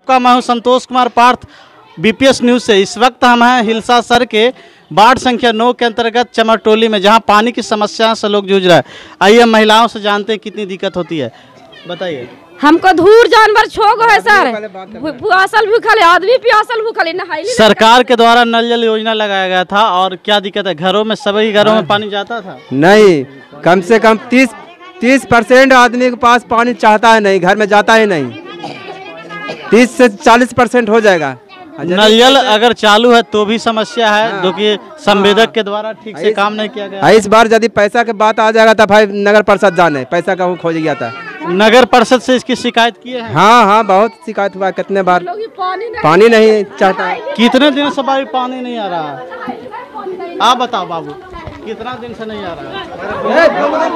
आपका मैं हूं संतोष कुमार पार्थ बीपीएस न्यूज़ से। इस वक्त हम हैं हिलसा सर के वार्ड संख्या 9 के अंतर्गत चमरटोली में, जहां पानी की समस्या से लोग जूझ रहे हैं। आइए महिलाओं से जानते हैं कितनी दिक्कत होती है। बताइए। हमको धूर जानवर छोग है सर, प्यासल भूखल आदमी प्यासल भूखल नहाई। सरकार के द्वारा नल जल योजना लगाया गया था, और क्या दिक्कत है? घरों में सभी घरों में पानी जाता था? नहीं, कम से कम 30% आदमी के पास पानी चाहता है, नहीं घर में जाता ही नहीं। 30 से 40% हो जाएगा। नल जल अगर चालू है तो भी समस्या है, जो कि संवेदक के द्वारा ठीक से काम नहीं किया गया। इस बार यदि पैसा के बात आ जाएगा तो भाई नगर परिषद जाने पैसा का खोज गया था। नगर परिषद से इसकी शिकायत किए हैं? हाँ, बहुत शिकायत हुआ, कितने बार पानी नहीं चाहता। कितने दिन से भाई पानी नहीं आ रहा है? आप बताओ बाबू, कितना दिन से नहीं आ रहा है?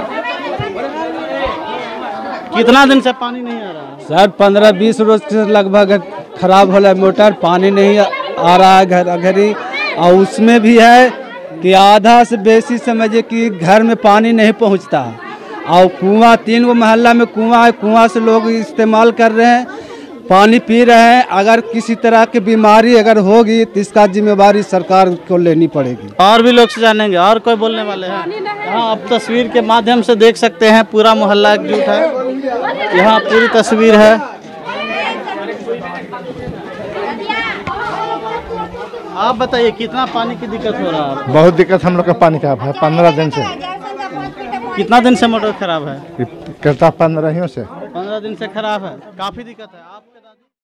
कितना दिन से पानी नहीं आ रहा है? सर 15-20 रोज से लगभग खराब हो रहा है मोटर, पानी नहीं आ रहा है घर ही। और उसमें भी है कि आधा से बेसी समझे कि घर में पानी नहीं पहुंचता है। और कुआं 3 मोहल्ला में कुआं है, कुआं से लोग इस्तेमाल कर रहे हैं, पानी पी रहे हैं। अगर किसी तरह की बीमारी अगर होगी तो इसका जिम्मेवारी सरकार को लेनी पड़ेगी। और भी लोग से जानेंगे, और कोई बोलने वाले हैं? हाँ, आप तस्वीर के माध्यम से देख सकते हैं, पूरा मोहल्ला एकजुट है। यहाँ पूरी तस्वीर है। आप बताइए कितना पानी की दिक्कत हो रहा है? बहुत दिक्कत हम लोग का पानी का है। 15 दिन से। कितना दिन से मोटर खराब है? करता 15 से। 15 दिन से खराब है, काफी दिक्कत है। आप